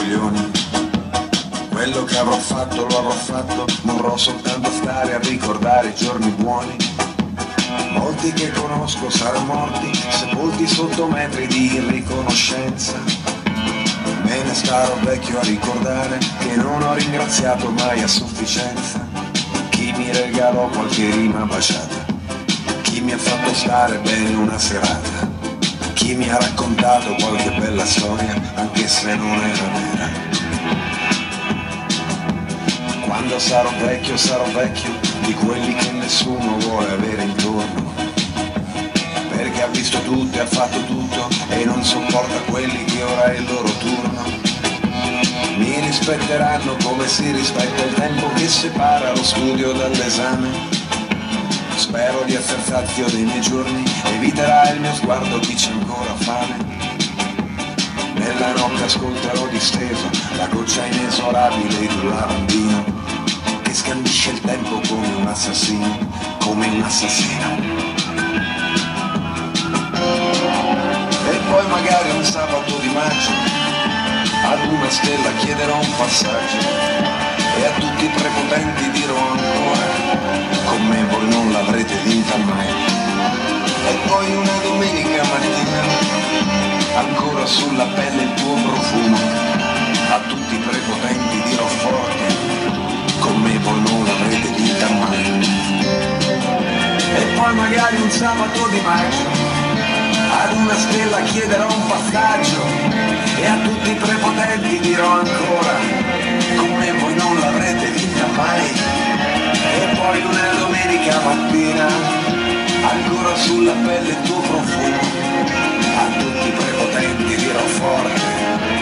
coglioni. Quello che avrò fatto lo avrò fatto, vorrò soltanto stare a ricordare i giorni buoni. Molti che conosco saranno morti, sepolti sotto metri di riconoscenza. Me ne starò vecchio a ricordare che non ho ringraziato mai a sufficienza chi mi regalò qualche rima baciata, chi mi ha fatto stare bene una serata, chi mi ha raccontato qualche bella storia, anche se non era vera. Quando sarò vecchio di quelli che nessuno vuole avere intorno, perché ha visto tutto e ha fatto tutto e non sopporta quelli che ora è il loro turno. Mi rispetteranno come si rispetta il tempo che separa lo studio dall'esame. Spero di essere sazio dei miei giorni, eviterà il mio sguardo chi c'è ancora fame. Nella notte ascolterò disteso la goccia inesorabile di un lavandino che scandisce il tempo come un assassino, come un assassino. E poi magari un sabato di maggio ad una stella chiederò un passaggio e a tutti i prepotenti dirò ancora: con me voi non l'avrete vinta mai. E poi una domenica mattina ancora sulla pelle il tuo profumo, a tutti i prepotenti dirò forte: con me voi non l'avrete vinta mai. E poi magari un sabato di maggio ad una stella chiederò un passaggio e a tutti i prepotenti dirò ancora: con me voi non l'avrete vinta mai. E poi una domenica mattina ancora sulla pelle il tuo profumo, a tutti i prepotenti dirò forte: